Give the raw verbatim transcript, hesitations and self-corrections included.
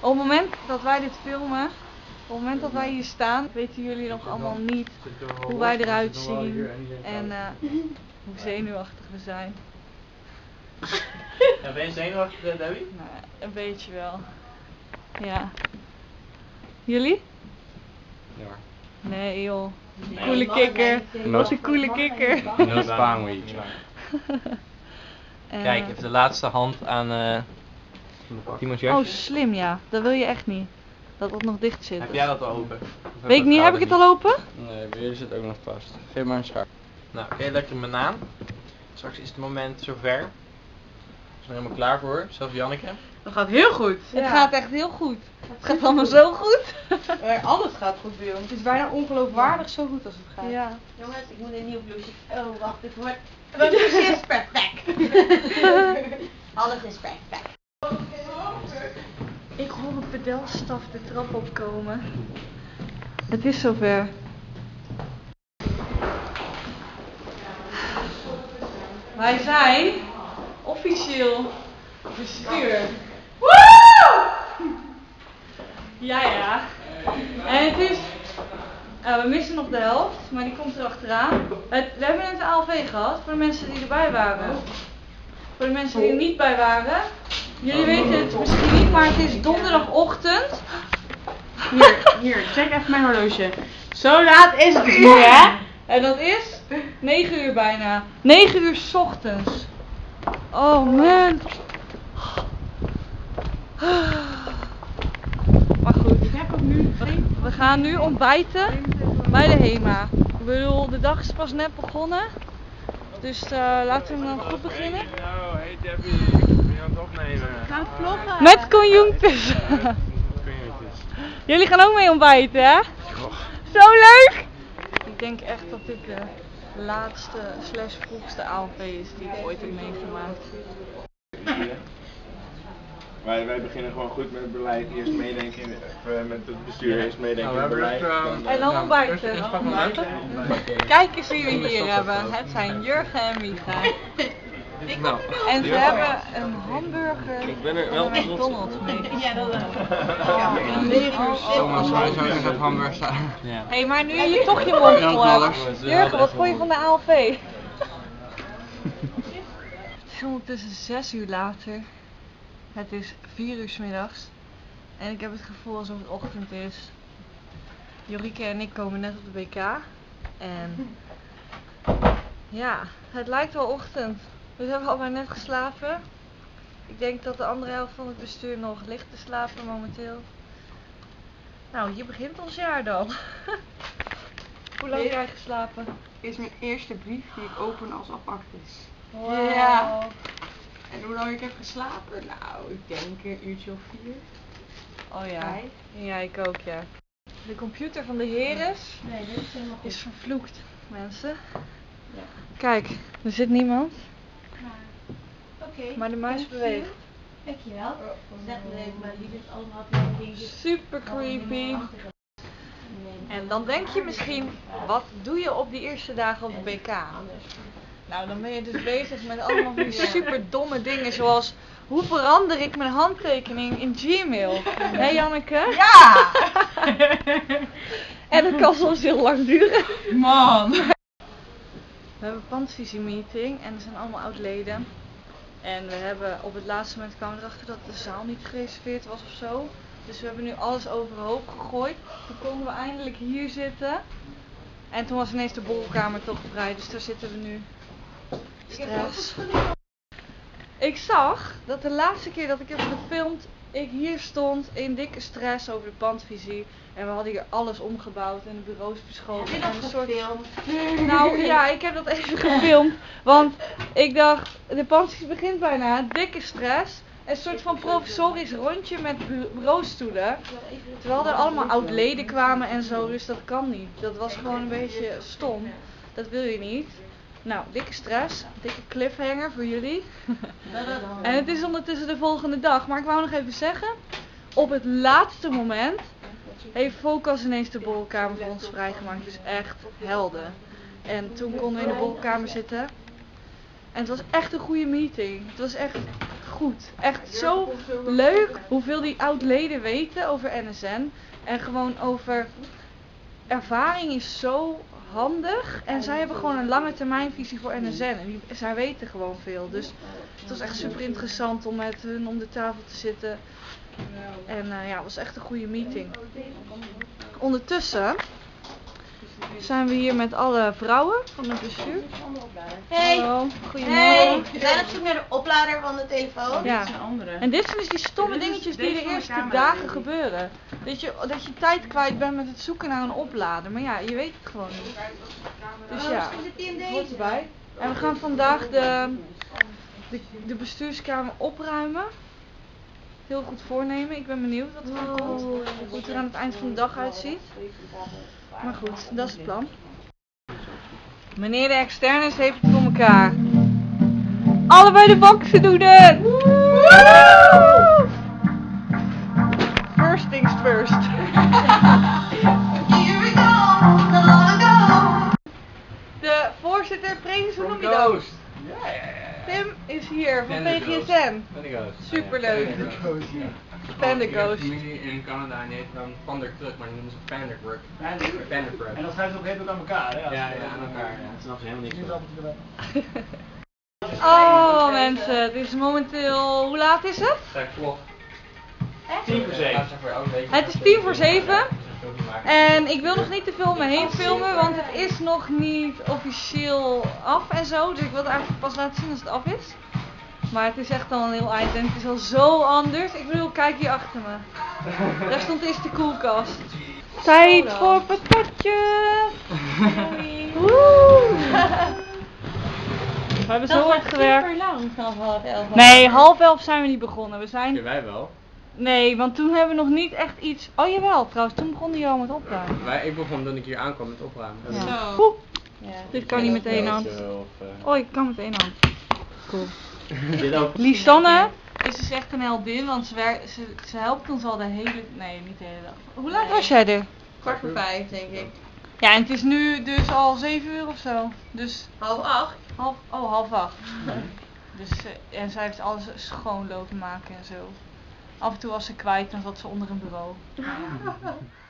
Op het moment dat wij dit filmen, op het moment dat wij hier staan, weten jullie nog allemaal niet hoe wij eruit zien en uh, hoe zenuwachtig we zijn. Ja, ben je zenuwachtig, Debbie? Nou, een beetje wel. Ja. Jullie? Ja. Nee joh. Coole kikker. Wat een coole kikker. No spaan week. Kijk, even de laatste hand aan uh, Timo's jasje. Oh, slim ja. Dat wil je echt niet. Dat het nog dicht zit. Heb jij dat al open? Weet ik niet, heb ik het al open? Nee, bij jullie zit ook nog vast. Geef maar een schaar. Nou, oké, lekker mijn naam. Straks is het moment zover. Ik ben er helemaal klaar voor, zelfs Janneke. Dat gaat heel goed. Ja. Het gaat echt heel goed. Het gaat allemaal zo goed. Maar alles gaat goed bij ons. Het is bijna ongeloofwaardig zo goed als het gaat. Ja. Jongens, ik moet een nieuw bloesje. Oh, wacht, dit wordt... Mijn bloesje is perfect. Alles is perfect. Ik hoor een pedelstaf de trap opkomen. Het is zover. Wij zijn officieel bestuur. Woe! Ja, ja. En het is... Uh, we missen nog de helft, maar die komt er achteraan. Het, we hebben net een A L V gehad voor de mensen die erbij waren. Voor de mensen die er niet bij waren. Jullie weten het misschien niet, maar het is donderdagochtend. Hier, hier, check even mijn horloge. Zo laat is het hier, hè? En dat is negen uur bijna. negen uur 's ochtends. Oh man. Maar goed. Ik heb ook nu geen... We gaan nu ontbijten bij de HEMA. Ik bedoel, de dag is pas net begonnen. Dus uh, laten we dan goed beginnen. Nou, hey Debbie, ben je aan het opnemen? Gaan het vloggen? Met conjonctus. Jullie gaan ook mee ontbijten, hè? Zo leuk! Ik denk echt dat dit de laatste slash vroegste A L V is die ik ooit heb meegemaakt. Wij, wij beginnen gewoon goed met het beleid. Eerst meedenken in, uh, met het bestuur, eerst meedenken in het beleid. En dan ontbijten. Kijk eens wie we hier hebben. Het zijn Jurgen en Micha. Nou, En ze hebben een hamburger Ik ben er en wel een McDonald's mee. Ja, dat wel. Ja, en negen uur Thomas, wij zouden dat hamburger staan. ja. Hé, maar nu je toch je mond vol hebt. Jurgen, wat vond je van de A L V? Het is ondertussen zes uur later. Het is vier uur 's middags. En ik heb het gevoel alsof het ochtend is. Jorike en ik komen net op de B K. En ja, het lijkt wel ochtend. We hebben al net geslapen. Ik denk dat de andere helft van het bestuur nog ligt te slapen momenteel. Nou, hier begint ons jaar dan. Hoe lang heb jij geslapen? Dit is mijn eerste brief die ik open als apactus. Wow. Ja. En hoe lang ik heb geslapen? Nou, ik denk een uurtje of vier. Oh ja. Vijf. Ja, ik ook ja. De computer van de heres Nee, dit is helemaal goed. is vervloekt, mensen. Ja. Kijk, er zit niemand, Oké. maar de muis beweegt. Dankjewel. Zeg me even maar wie dit allemaal had dingetjes. Super creepy. En dan denk je misschien, wat doe je op die eerste dagen op de B K? Nou, dan ben je dus bezig met allemaal van die super domme dingen zoals, hoe verander ik mijn handtekening in Gmail? Hé Janneke? Ja! En dat kan soms heel lang duren. Man! We hebben een pandvisiemeeting en er zijn allemaal oud-leden. En we hebben op het laatste moment kwamen we erachter dat de zaal niet gereserveerd was of zo. Dus we hebben nu alles overhoop gegooid. Toen konden we eindelijk hier zitten. En toen was ineens de borrelkamer toch vrij, dus daar zitten we nu. Stress. Ik zag dat de laatste keer dat ik heb gefilmd, ik hier stond in dikke stress over de pandvisie. En we hadden hier alles omgebouwd en de bureaus verschoven. Heb je en dat een soort... gefilmd? Nou ja, ik heb dat even gefilmd. Want ik dacht, de pandvisie begint bijna, dikke stress. Een soort van provisorisch rondje met bu bureaustoelen. Terwijl er allemaal oud-leden kwamen en zo, dus dat kan niet. Dat was gewoon een beetje stom. Dat wil je niet. Nou, dikke stress, dikke cliffhanger voor jullie. En het is ondertussen de volgende dag. Maar ik wou nog even zeggen, op het laatste moment heeft Focus ineens de borrelkamer voor ons vrijgemaakt. Dus echt helden. En toen konden we in de borrelkamer zitten. En het was echt een goede meeting. Het was echt goed. Echt zo leuk hoeveel die oud-leden weten over N S N. En gewoon over ervaring is zo handig. En zij hebben gewoon een lange termijnvisie voor N S N. En die, zij weten gewoon veel. Dus het was echt super interessant om met hun om de tafel te zitten. En uh, ja, het was echt een goede meeting. Ondertussen zijn we hier met alle vrouwen van het bestuur. Hey! Hallo, goedemorgen. Hey! We zijn op zoek naar de oplader van de telefoon. Ja. Dat is een andere. En dit zijn dus die stomme Dit is dingetjes deze die de van de eerste camera, dagen denk ik. gebeuren. Dat je, dat je tijd kwijt bent met het zoeken naar een oplader. Maar ja, je weet het gewoon niet. Dus ja, Misschien zit die in het hoort deze. erbij. En we gaan vandaag de, de, de bestuurskamer opruimen. Heel goed voornemen. Ik ben benieuwd wat er van komt. Hoe het er aan het eind van de dag uitziet. Maar goed, dat is het plan. Meneer de externes heeft het voor elkaar. Allebei de boxen doen het! First things first. Here we go, so long ago. De voorzitter, Prins, hoe noem je dat? Ghost. Ja, ja, ja. Tim is hier van Fan P the G Ghost. S M. Fan the Ghost. Superleuk. Fan the Ghost, ja. Fan the Ik heb Ghost. familie in Canada en die heet dan Van der Kruk, maar die noemen ze Van der Kruk. Van der Kruk. En dat schrijft op een gegeven moment aan elkaar, hè? Ja, ja, aan elkaar, ja. Dat snap je helemaal niks Nu van. Oh mensen, het is momenteel, hoe laat is het? Dat klopt. Tien voor zeven. Het is tien voor zeven. En ik wil nog niet te veel om me heen filmen, want het is nog niet officieel af en zo. Dus ik wil het eigenlijk pas laten zien als het af is. Maar het is echt al een heel eind en het is al zo anders. Ik bedoel, kijk hier achter me. Daar stond eerst de koelkast. Tijd voor patatje! Woe! We hebben zo hard gewerkt. lang vanaf half elf. Nee, half elf zijn we niet begonnen. We zijn... Ja, wij wel. Nee, want toen hebben we nog niet echt iets... Oh jawel, trouwens, toen begon hij al met opruimen. Wij, ik begon toen ik hier aankwam met opruimen. Ja. Zo. Oeh, Ja. dit kan niet met één hand. Of, uh, Oh, ik kan met één hand. Cool. Dit ook. Lisanne is dus echt een heldin, want ze, wer- ze, ze helpt ons al de hele... Nee, niet de hele dag. Hoe laat Nee. was jij er? Kwart voor vijf, denk ik. Ja, en het is nu dus al zeven uur of zo. Dus Half acht. half... Oh, half acht. Dus, eh, en zij heeft alles schoon lopen maken en zo. Af en toe was ze kwijt, dan zat ze onder een bureau.